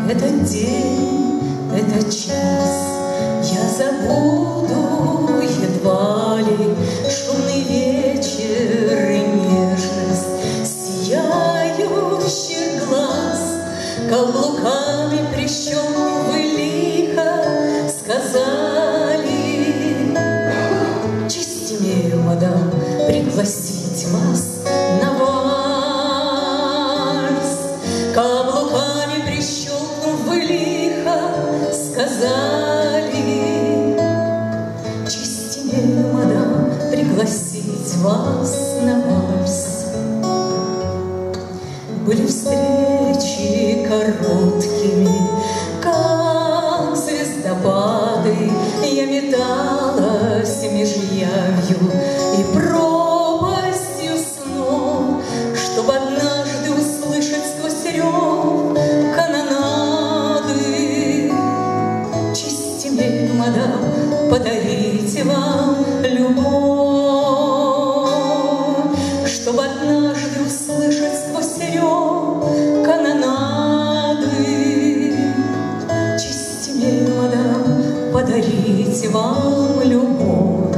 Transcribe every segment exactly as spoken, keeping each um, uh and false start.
Этот день, этот час я забуду едва ли. Шумный вечер и нежность сияющих глаз. Каблуками прищелкнув вы лихо сказали: честь имею, мадам, пригласить вас на вальс. Каблуками прищелкнув вы лихо сказали: честь имею, мадам, пригласить вас на вальс. Были встречи короткими, как звездопады. Я металась меж явью и пропастью снов, чтоб однажды услышать сквозь рев канонады. Честь имею, мадам, подарить вам любовь, чтоб однажды услышать сквозь рев канонады. Честь имею, мадам, подарить вам любовь.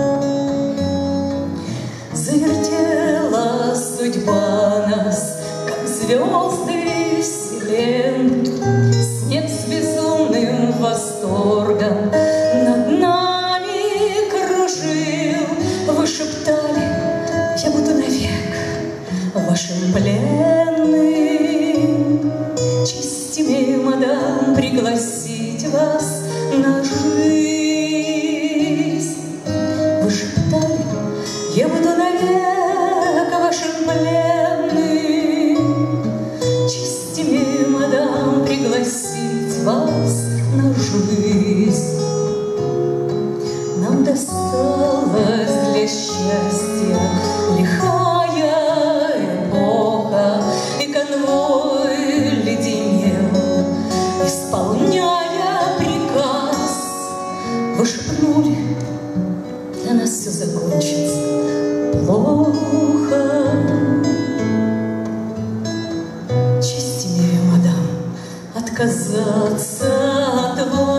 Завертела судьба нас, как звезды вселенной. Снег с безумным восторгом над нами кружил. Вы шептали: я буду навек вашим пленным. Честь имею, мадам, пригласить вас на жизнь. Вы шептали: я буду навек вашим пленным. Честь имею, мадам, пригласить вас на жизнь. Нам досталось для счастья лихая эпоха, и конвой леденел, исполняя приказ. Вы шепнули: для нас все закончится плохо. Честь имею, мадам, отказаться от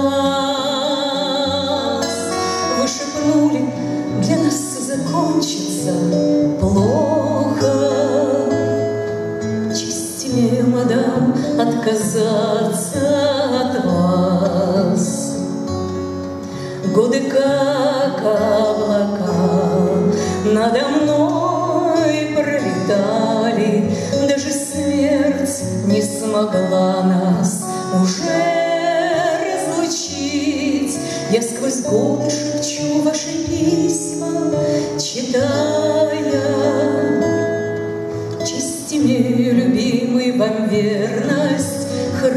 вас. Вы шепнули: для нас все закончится плохо. Честь имею, мадам, отказаться от вас. Годы как облака надо мной пролетали. Даже смерть не смогла нас уже разлучить. Я сквозь годы шепчу ваши письма, читая. Честь имею, любимый, вам верность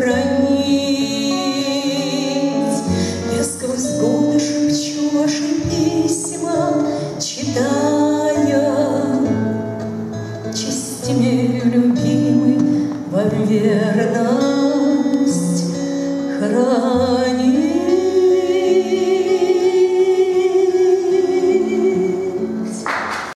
хранить. Я сквозь годы шепчу ваши письма, читая. Честь имею, любимый, вам верность